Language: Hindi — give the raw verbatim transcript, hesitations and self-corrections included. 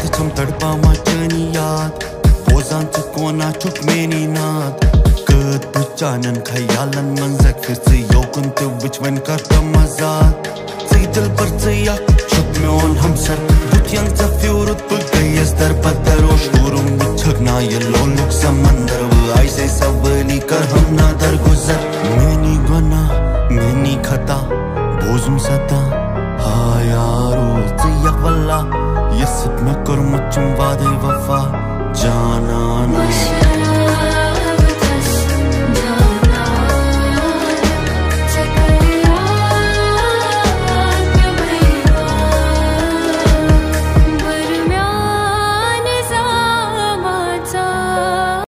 छम तड़पामा चनी याद पोजान च कोना चुक मेनी नाद कद बचानन खयालन मंजक फिर से योकन तो बिचवन करता मजाक सी दिल पर से या चुक में on हम सर बुतियन सा फ्यूरुत पुल गई इस दर पत्थर ओ शूरुम बिछगना ये लोलुक समंदर वो ऐसे सबली कर हम ना दर गुजर मैनी गुना मैनी खता बोझुम सता हा यारो ज़ियक वल्ला यसित में कर मुझुम वादे वफा जाना ना